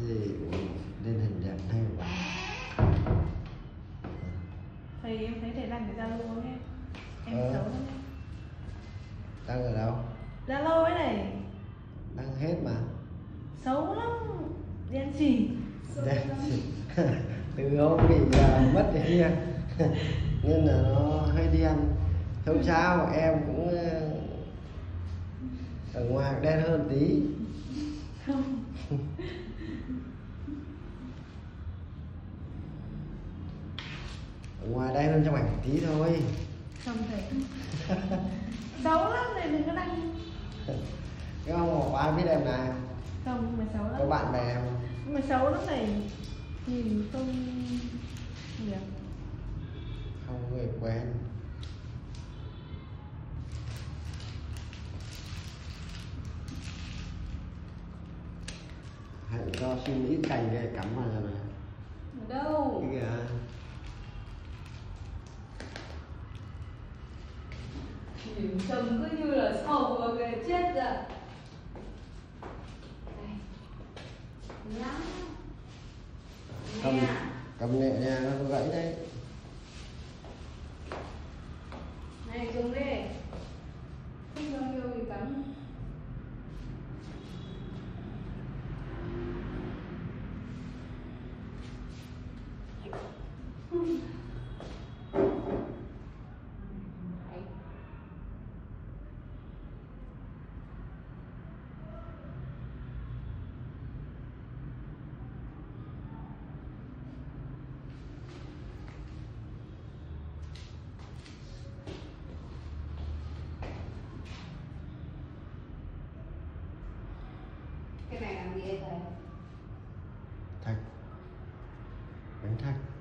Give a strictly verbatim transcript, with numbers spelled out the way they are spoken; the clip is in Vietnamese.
gì lên hình đẹp hay quá. Thầy em thấy thầy đăng cái Zalo không em? Em ờ. xấu lắm em. Đăng ở đâu? Zalo ấy này. Đăng hết mà. Xấu lắm. Đen xỉ. Đen xỉ. Từ hôm bị uh, mất cái kia nên là nó hơi đen. Không sao, em cũng uh, ở ngoài đen hơn tí. Không. Ở ngoài đen hơn trong ảnh tí thôi. Không thầy. Xấu lắm này, đừng có đăng. Cái không có ai biết em nào. Không, mà xấu lắm. Có bạn bè em. Mà xấu lắm này. Nhìn không đẹp. Không người quen. Hãy cho xin ít cành để cắm vào rồi này. Ở đâu? Cái kìa. Nhìn trông cứ như là sau vừa về chết rồi. Lắm. Cầm, cầm nhẹ nha, nó có gãy đấy. Này dùng đi. Không bao nhiêu thì cắm. Cái này làm gì vậy thầy? Thạch. Bánh thạch.